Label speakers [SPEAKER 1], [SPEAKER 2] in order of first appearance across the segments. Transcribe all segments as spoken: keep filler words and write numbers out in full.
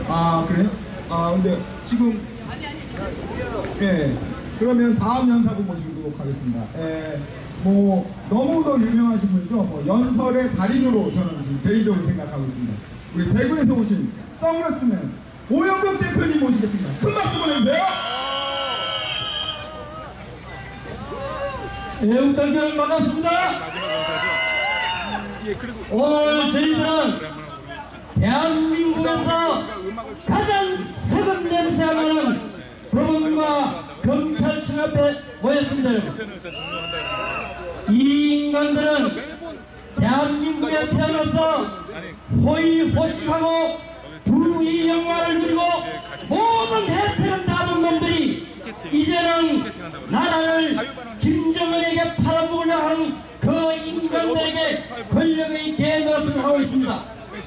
[SPEAKER 1] 아, 그래요? 아, 근데 지금 예, 그러면 다음 연사분 모시도록 하겠습니다. 예, 뭐 너무도 유명하신 분이죠. 뭐 연설의 달인으로 저는 지금 개인적으로 생각하고 있습니다. 우리 대구에서 오신 선글라스맨 오영석 대표님 모시겠습니다. 큰 박수 보내주세요.
[SPEAKER 2] 애국단결 반갑습니다. 오늘 저희들은 대한민국에서 가장 썩은 냄새가 나는 법원과 검찰청 앞에 모였습니다. 이 인간들은 대한민국에 태어나서 호의호식하고 부의 영화를 누리고 모든 혜택을 받은 놈들이 이제는 나라를 김정은에게 팔아먹으려 하는 그 인간들에게 권력의 개노릇을 하고 있습니다.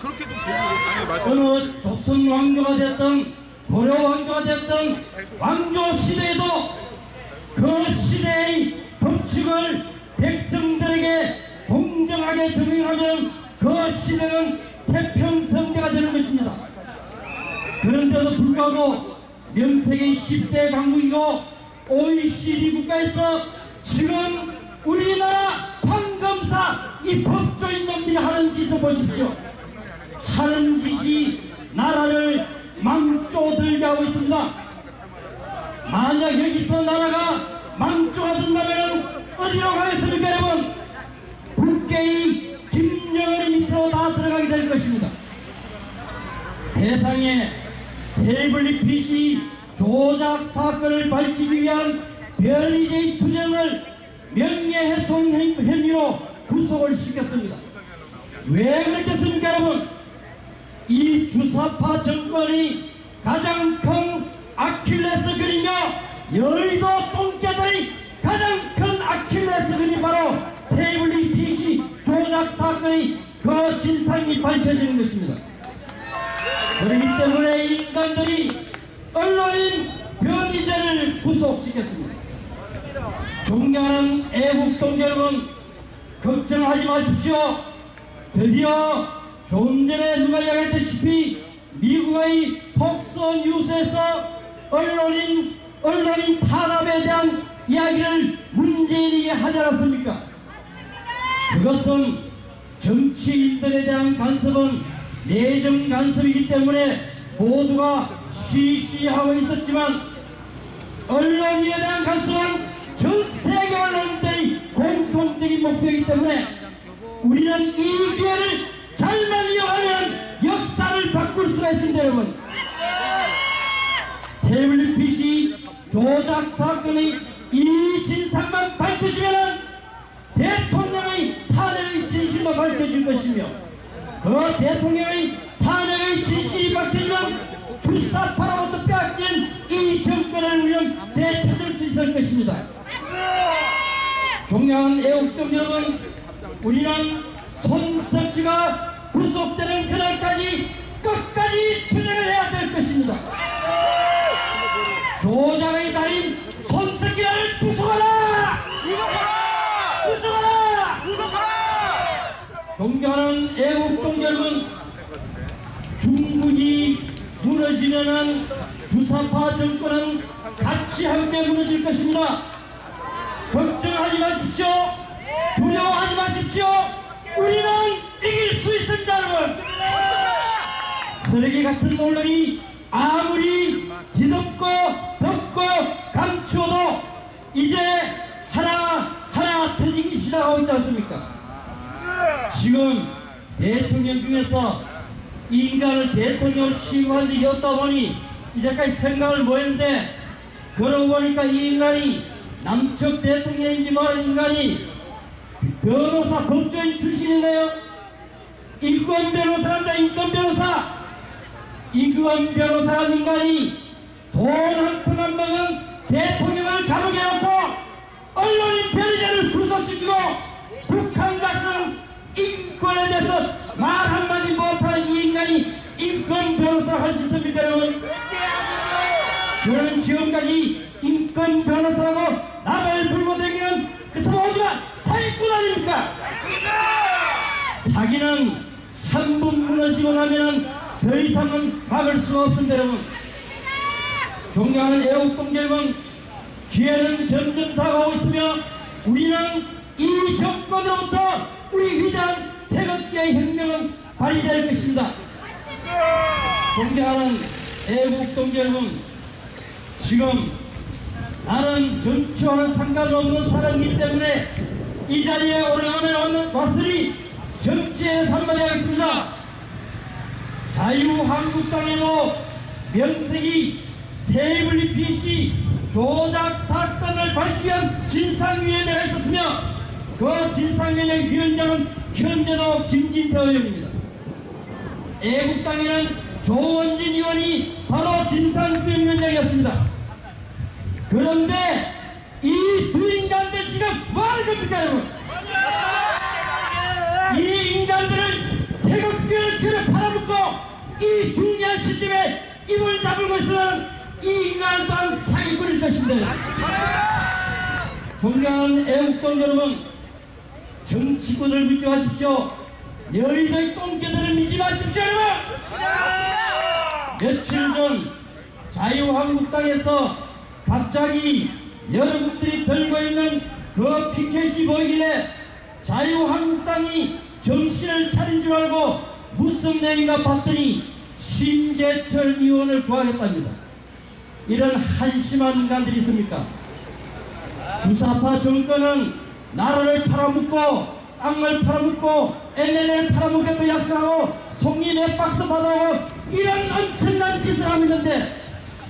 [SPEAKER 2] 어느 조선 왕조가 됐든 고려 왕조가 됐든 왕조 시대에도 그 시대의 법칙을 백성들에게 공정하게 적용하면 그 시대는 태평성대가 되는 것입니다. 그런데도 불구하고 명색의 십 대 강국이고 오이시디 국가에서 지금 우리나라 판검사 이 법조인 놈들이 하는 짓을 보십시오. 하는 짓이 나라를 망조들게 하고 있습니다. 만약 여기서 나라가 망조가 된다면 어디로 가겠습니까 여러분? 국계의 김정은의 밑으로 다 들어가게 될 것입니다. 세상에 태블릿 피씨 조작 사건을 밝히기 위한 변희재의 투쟁을 명예훼손 혐의로 구속을 시켰습니다. 왜 그랬겠습니까 여러분? 이 주사파 정권이 가장 큰 아킬레스 건이며 여의도 똥개들의 가장 큰 아킬레스 건이 바로 태블릿 피씨 조작 사건의 그 진상이 밝혀지는 것입니다. 그렇기 때문에 이 인간들이 언론인 변희재를 구속시켰습니다. 존경하는 애국동지 여러분, 걱정하지 마십시오. 드디어 좀 전에 누가 이야기했다시피 미국의 폭스 뉴스에서 언론인 언론인 탄압에 대한 이야기를 문재인에게 하지 않았습니까? 그것은 정치인들에 대한 간섭은 내정 간섭이기 때문에 모두가 시시하고 있었지만 언론인에 대한 간섭은 전 세계 언론인들의 공통적인 목표이기 때문에 우리는 이 기회를 잘만 이용하면 역사를 바꿀 수가 있습니다. 여러분, 태블릿 피씨 조작 사건의 이 진상만 밝혀지면 대통령의 탄핵의 진실도 밝혀질 것이며 그 대통령의 탄핵의 진실이 밝혀지면 주사파로부터 빼앗긴 이 정권을 우리는 되찾을 수 있을 것입니다. 존경하는 애국동 여러분, 우리는 손석지가 구속되는 그날까지 끝까지 투쟁을 해야 될 것입니다. 조작의 달인 손석지를 구속하라! 구속하라! 구속하라! 구속하라! 존경하는 애국동 여러분, 중국이 무너지면은 주사파 정권은 같이 함께 무너질 것입니다. 걱정하지 마십시오. 두려워하지 마십시오. 우리는 이길 수 있습니다. 여러분, 쓰레기 같은 언론이 아무리 뒤덮고 덮고 감추어도 이제 하나하나 터지기 시작하고 있지 않습니까? 지금 대통령 중에서 이 인간을 대통령으로 취임한 적이 없다 보니 이제까지 생각을 뭐 했는데, 그러고 보니까 이 인간이 남측 대통령인지 모르는 인간이 변호사 법조인 출신이네요. 인권 변호사란다. 인권 변호사. 이규원 변호사라는 인간이 돈 한 푼 안 먹은 대통령을 감옥에 넣고 언론인 변희재를 구속시키고 북한 가서 인권에 대해서 말 한마디 못하는 이 인간이 인권 변호사를 할 수 있습니까 여러분? 저는 지금까지 인권 변호사라고 남을 불고 다니는 그 모두가 사기꾼 아닙니까? 사기는 한 번 무너지고 나면 더 이상은 막을 수가 없습니다. 여러분, 존경하는 애국동지 여러분, 기회는 점점 다가오고 있으며 우리는 이 정권으로부터 우리 위대한 태극기의 혁명은 발휘될 것입니다. 존경하는 애국동지 여러분, 지금 나는 정치와는 상관없는 사람이기 때문에 이 자리에 오래간만에 왔으니 정치에 참가하겠습니다. 자유한국당에도 명색이 태블릿 피씨 조작 사건을 밝히기 위한 진상위원회가 있었으며 그 진상위원회 위원장은 현재도 김진태 의원입니다. 애국당에는 조원진 의원이 바로 진상위원장이었습니다. 그런데 이 두 인간들 지금 뭐하는 겁니까 여러분? 이 인간들을 태극기를 그래 팔아먹고 이 중요한 시점에 입을 다물고 있으면 이 인간 또한 사기꾼일 것인데, 존경하는 애국동 여러분, 정치꾼을 믿지 마십시오. 너희들 똥개들을 믿지 마십시오 여러분. 며칠 전 자유한국당에서 갑자기 여러분들이 들고 있는 그 피켓이 보이길래 자유한국당이 정신을 차린 줄 알고 무슨 내용인가 봤더니 심재철 의원을 구하겠답니다. 이런 한심한 인간들이 있습니까? 주사파 정권은 나라를 팔아먹고 땅을 팔아먹고 엔엘을 팔아먹겠다고 약속하고 송이 몇 박스 받아오고 이런 엄청난 짓을 하고 있는데,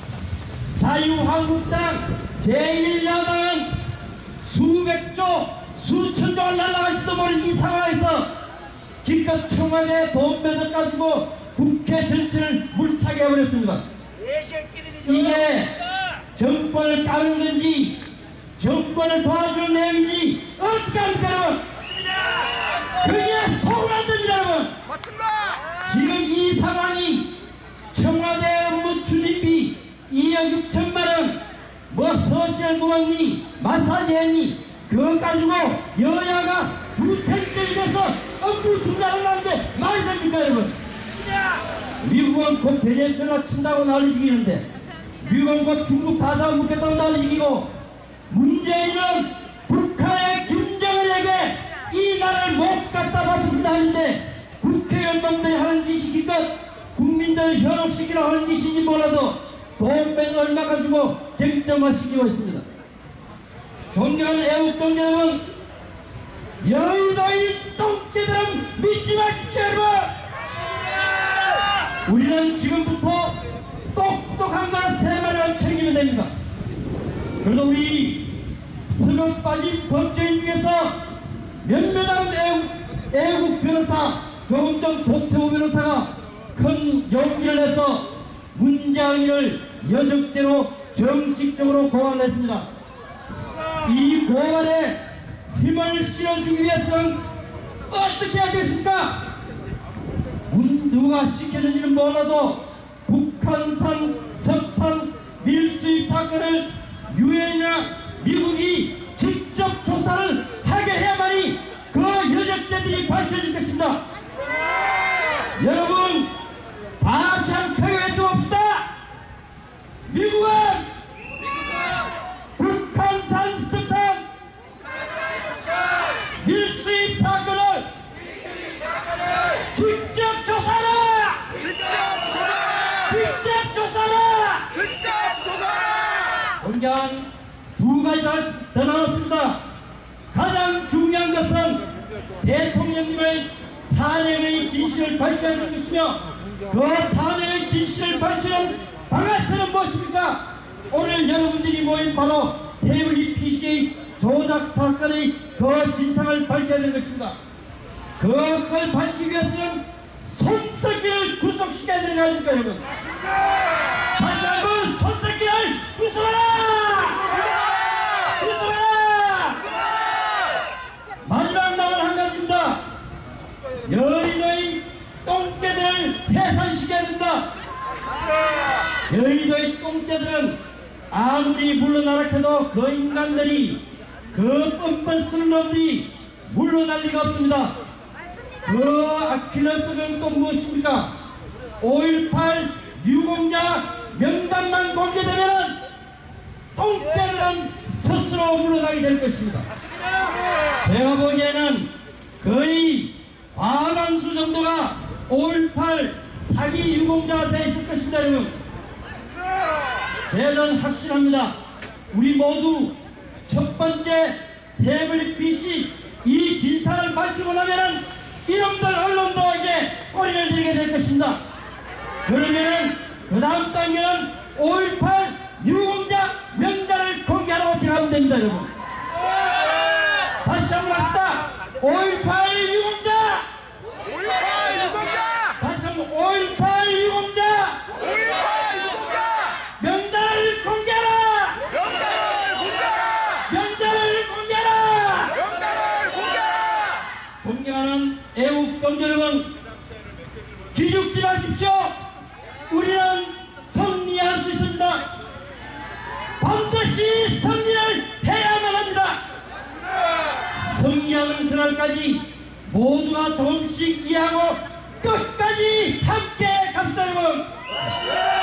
[SPEAKER 2] 자유한국당 제일 야당은 수백조 수천조가 날아갈지도 모르는 이 상황에서 기껏 청와대 돈 뺏어가지고 국회 전체를 물타게 해버렸습니다. 이게 정권을 까는 건지 정권을 도와주는 내용인지 어떻게 합니까 여러분? 그게 속을 됩니다 여러분. 지금 이 상황이 청와대 업무 추진비 이억 육천만원 뭐 서시를 모았니 마사지 했니 그거 가지고 여야가 두탱쟁이 돼서 업무 중단을 하는데 말이 됩니까 여러분? 미국은 곧 베네수엘라 친다고 난리지기는데, 미국은 곧 중국 다 잡아먹겠다고 난리지기고, 문재인은 북한의 김정은에게 이 나라를 못 갖다 바쳐준다 하는데 국회의원들이 하는 짓이 기껏 국민들을 현혹시키려 하는 짓인지 몰라도 돈 뺏어 얼마 가지고 쟁점화시키고 있습니다. 존경하는 애국동지 여러분, 여의도 이 똥개들은 믿지 마십시오 여러분. 우리는 지금부터 똑똑한 걸 세 가지만 챙기면 됩니다. 그래서 우리 서급 빠진 법조인 중에서 몇몇한 애국, 애국 변호사, 조금 전 도태우 변호사가 큰 용기를 내서 문재인을 여적죄로 정식적으로 고발했습니다. 이 고발에 힘을 실어주기 위해서는 어떻게 하겠습니까? 누가 시켰는지는 몰라도 북한산 석탄 밀수입 사건을 유엔이나 미국이 직접 조사를 하게 해야만이 그 여적죄들이 밝혀질 것입니다. 여러분 다 같이 함께 외쳐봅시다. 미국은 북한산 석탄 밀수입 사건을 직접 조사하라! 직접 조사하라!
[SPEAKER 3] 직접 조사하라!
[SPEAKER 2] 공개한 두 가지 더 나왔습니다. 가장 중요한 것은 대통령님의 탄핵의 진실을 밝혀야 하는 것이며, 그 탄핵의 진실을 밝히는 방아쇠는 무엇입니까? 오늘 여러분들이 모인 바로 태블릿 피씨의 조작 사건의 그 진상을 밝혀야 되는 것입니다. 그걸 밝히기 위해서는 손석희를 구속시켜야 되는 거 아닙니까 여러분? 다시 한번 손석희를 구속하라! 구속하라! 마지막 남은 한 가지입니다. 여의도의 똥개들을 해산시켜야 된다. 여의도의 똥개들은 아무리 물러나락해도 그 인간들이, 그 뻔뻔 쓰는 놈들이 물러날 리가 없습니다. 그 아킬레스건은 또 무엇입니까? 오일팔 유공자 명단만 공개되면 똥개들은 스스로 물러나게 될 것입니다. 제가 보기에는 거의 과반수 정도가 오일팔 사기 유공자가 되어 있을 것입니다. 여러분, 저는 확신합니다. 우리 모두 첫 번째 태블릿 피씨 이 진사를 밝히고 나면은 이놈들 언론도 이제 꼬리를 들게 될 것입니다. 그러면은 그 다음 단계는 오일팔 유공자 명단을 공개하라고 제가 하면 됩니다. 여러분, 다시 한번 합시다. 오일팔 유공자,
[SPEAKER 3] 오일팔 유공자!
[SPEAKER 2] 다시 한번 오일팔 유공자
[SPEAKER 3] 오일팔 유공자!
[SPEAKER 2] 명단을 공개하라.
[SPEAKER 3] 명단을 공개하라!
[SPEAKER 2] 명단을 공개하라.
[SPEAKER 3] 명단을 공개하라!
[SPEAKER 2] 존경하는 애국 동지 여러분, 기죽지 마십시오. 우리는 승리할 수 있습니다. 반드시 승리를 해야만 합니다. 승리하는 그날까지 모두가 조금씩 이해하고 끝까지 함께 갑시다. 여러분.